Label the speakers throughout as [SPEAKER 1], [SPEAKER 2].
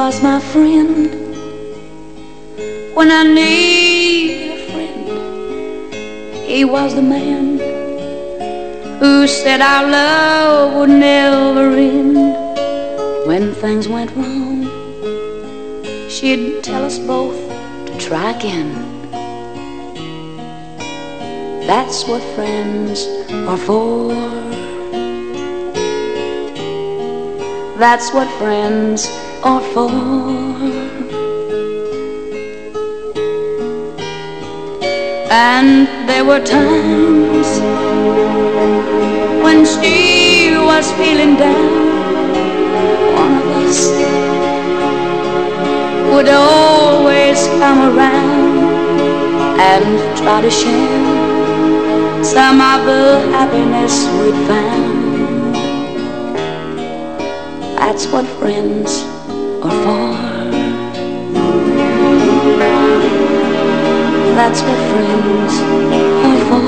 [SPEAKER 1] was my friend when I need a friend. He was the man who said our love would never end. When things went wrong, she'd tell us both to try again. That's what friends are for. That's what friends are for. And there were times when she was feeling down. One of us would always come around and try to share some of the happiness we'd found. That's what friends are for. That's what friends are for.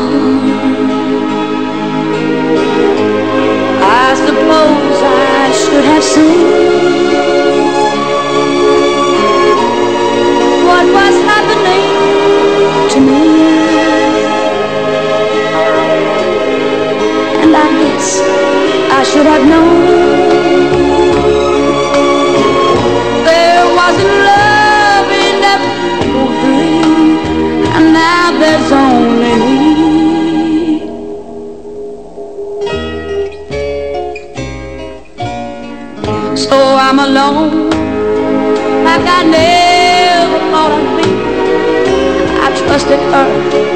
[SPEAKER 1] I suppose I should have seen what was happening to me, and I guess I should have known there wasn't love in that people dream, and now there's only me. So I'm alone like I never thought I'd be. I trusted her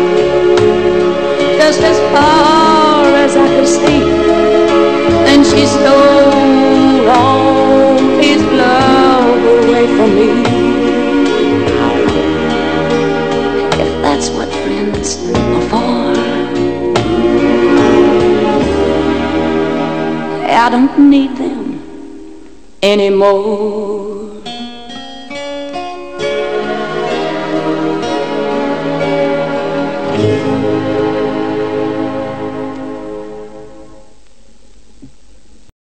[SPEAKER 1] just as far as I could see. Then she stole all his love away from me. If that's what friends are for, I don't need them anymore.